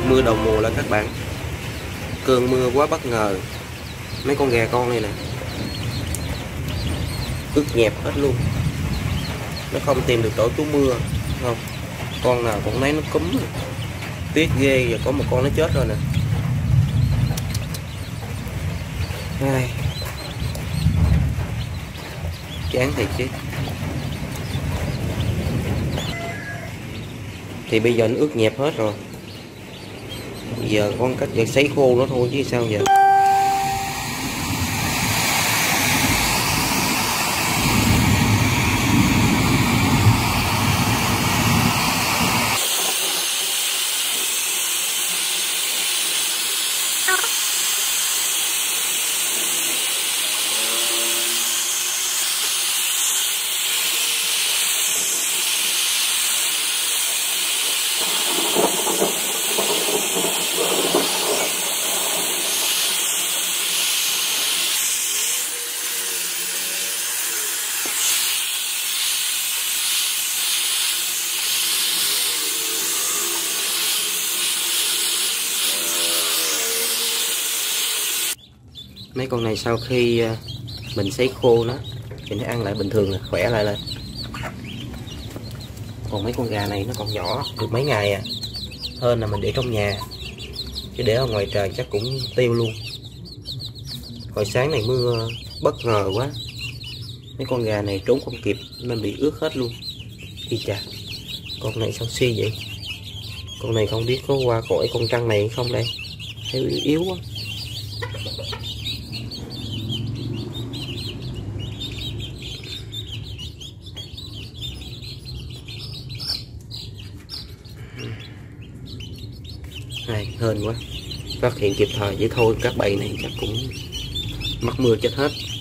Mưa đầu mùa là các bạn. Cơn mưa quá bất ngờ. Mấy con gà con này nè ướt nhẹp hết luôn. Nó không tìm được chỗ trú mưa. Không, con nào cũng thấy nó cúm. Tiếc ghê, giờ có một con nó chết rồi nè. Ai, chán thiệt chứ. Thì bây giờ nó ướt nhẹp hết rồi. Giờ con cách giờ sấy khô nó thôi chứ sao giờ. Mấy con này sau khi mình sấy khô nó thì nó ăn lại bình thường là khỏe lại lên. Còn mấy con gà này nó còn nhỏ, được mấy ngày à. Hơn là mình để trong nhà, chứ để ở ngoài trời chắc cũng tiêu luôn. Hồi sáng này mưa bất ngờ quá, mấy con gà này trốn không kịp nên bị ướt hết luôn. Đi chà, con này sao suy vậy? Con này không biết có qua cõi con trăng này không đây? Thấy yếu quá. Này, hên quá. Phát hiện kịp thời, chứ thôi các bầy này chắc cũng mắc mưa chết hết.